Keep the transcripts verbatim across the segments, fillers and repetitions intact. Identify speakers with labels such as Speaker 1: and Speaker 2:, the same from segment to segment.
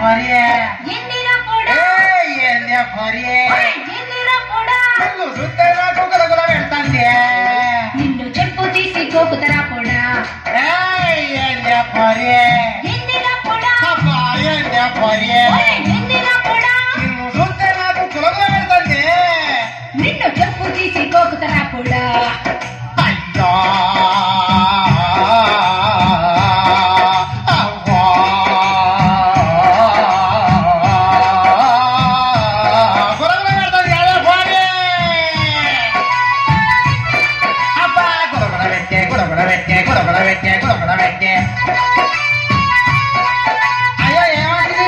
Speaker 1: భార్య
Speaker 2: ఎందిరా పోడా
Speaker 1: ఏందే భార్య
Speaker 2: ఎందిరా పోడా
Speaker 1: నిన్ను చూస్తే నాకు గులగుల పెడతాంది
Speaker 2: నిన్ను చెప్పు తీసి గోకుతరా పోడా
Speaker 1: ఏందే భార్య
Speaker 2: ఎందిరా పోడా
Speaker 1: అబ్బా ఏందే భార్య
Speaker 2: ఎందిరా పోడా
Speaker 1: నిన్ను చూస్తే నాకు గులగుల పెడతాంది
Speaker 2: నిన్ను చెప్పు తీసి గోకుతరా పోడా
Speaker 1: అయ్యా అయ్యో ఏమంటే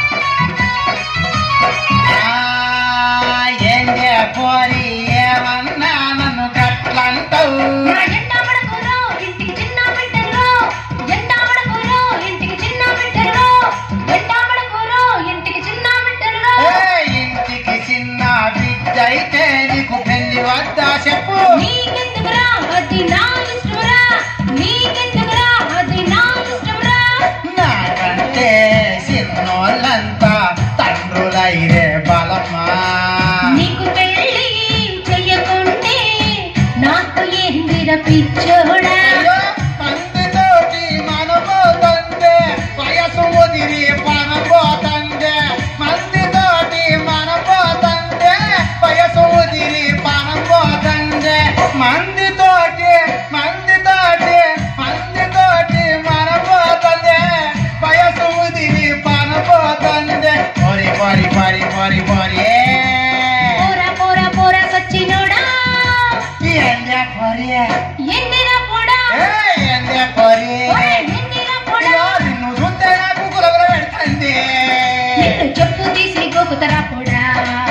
Speaker 1: ఏందే పోరి ఏమన్నా నన్ను గట్లంటావు
Speaker 2: ఎండామడకూరు ఇంటికి చిన్న బిడ్డలు ఎండామడకూరు ఇంటికి చిన్న బిడ్డలు ఎండామడకూరు ఇంటికి చిన్న బిడ్డలు
Speaker 1: ఇంటికి చిన్న బిడ్డ అయితే నీకు పెళ్లి వద్దా చెప్పు
Speaker 2: నీకెందుకురా అది నా ఇష్టమురా నీకెందుకురా అది నా ఇష్టమురా
Speaker 1: నాకంటే చిన్నోళ్ళంతా తండ్రులైరే బలమా
Speaker 2: నీకు పెళ్లి చెయ్యకుంటే నాకు ఏందిర పిచ్చోడా
Speaker 1: మందితోటి మనపోతందే వయసు ముదిరి పనపోతందే మందితోటి మనపోతందే వయసు ముదిరి పనపోతందే మందితోటి మందితోటి మందితోటి మనపోతందే వయసు ముదిరి పనపోతందే పోరి పోరి పోరి పోరి పోరి
Speaker 2: పోరా పోరా పోరా సచ్చినోడా
Speaker 1: ఏందే పోరి
Speaker 2: ఎందిరా పోడా
Speaker 1: ఏందే పోరి
Speaker 2: ఎందిరా పోడా
Speaker 1: నిన్ను చూస్తే నాకు గులగుల పెడుతుంది
Speaker 2: నిన్ను చెప్పు తీసి గోకుతరా పోడా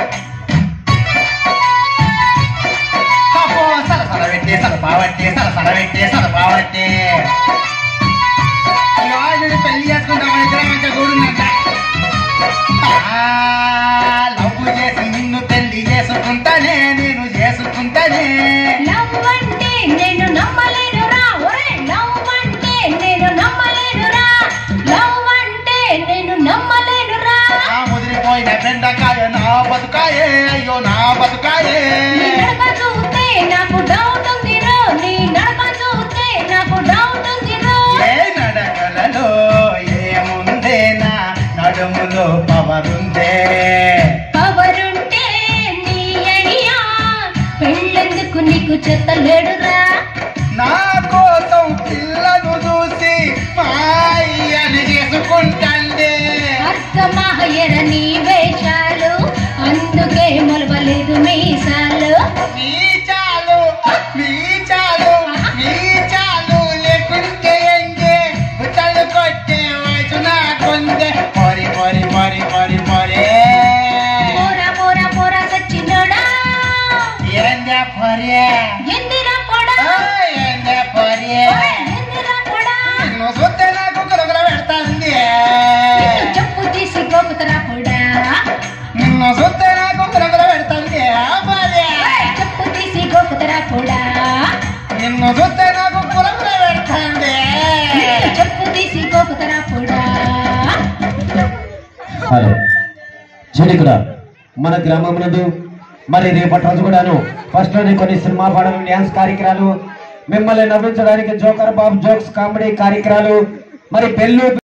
Speaker 1: పాపో సలసల పెట్టి సలపావట్టి సలసల పెట్టి సలపావట్టి రాజుని పెళ్లి చేసుకుంటామని ఇద్దరం మంచిగా కూడుందంట లవ్ చేసి నిన్ను పెళ్లి చేసుకుంటానే నేను చేసుకుంటానే
Speaker 2: లవ్ అంటే నేను నమ్మలేనురా ఒరే లవ్ అంటే నేను నమ్మలేనురా లవ్ అంటే నేను నమ్మలేనురా
Speaker 1: నా ముదిరిపోయిన బెండకాయ నా బతుకాయే అయ్యో నా బతుకాయే
Speaker 2: నీ నడక చూస్తే నాకు డౌట్ ఉందిరో నీ నడక చూస్తే నాకు డౌట్ ఉందిరో
Speaker 1: ఏ నడకలలో ఏముందే నా నడుములో పవరుందే
Speaker 2: కవరుంటే నీ అయ్యా పెళ్ళెందుకు నీకు చెత్తలేడురా
Speaker 1: నా కోసం పిల్లను చూసి మా అయ్యని చేసుకుంటాండే
Speaker 2: అర్థమాయర నీ వేషాలు అందుకే మొలవలేదు మీసాలు
Speaker 1: నీ చాలు నీ చాలు నీ చాలు లేకుంటే ఎంగే ఉత్తలు కొట్టే వయసు నాకుందే పొరి పొరి పొరి పొరి పొరి
Speaker 2: పోరా పోరా పోరా సచ్చినోడా
Speaker 1: ఏందే పొరి
Speaker 2: ఎందిరా పోడా
Speaker 1: ఏందే పొరి
Speaker 2: ఎందిరా పోడా
Speaker 1: నిన్ను చూస్తే నాకు గులగుల పెడతాంది
Speaker 2: నిన్ను చెప్పు తీసి గోకుతరా పోడా
Speaker 1: నిన్ను చూస్తే నాకు గులగుల పెడతాంది భార్య
Speaker 2: చెప్పు తీసి గోకుతరా పోడా
Speaker 1: నిన్ను చూస్తే నాకు గులగుల పెడతాంది
Speaker 2: నిన్ను చెప్పు తీసి గోకుతరా పోడా
Speaker 3: హలో జడికుడ మన గ్రామమునందు మరి రేపటి రోజు కూడాను ఫస్ట్ లోని కొన్ని సినిమా పాటలు డ్యాన్స్ కార్యక్రమాలు మిమ్మల్ని నవ్వించడానికి జోకర్ బాబు జోక్స్ కామెడీ కార్యక్రమాలు మరి పెళ్ళు